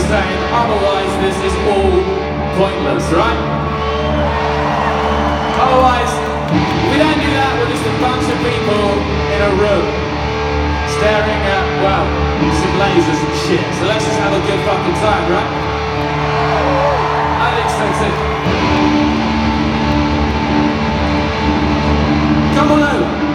saying, otherwise this is all pointless, right? Otherwise, we don't do that, we're just a bunch of people in a room staring at, well, some lasers and shit. So let's just have a good fucking time, right? I think so too. Come on over.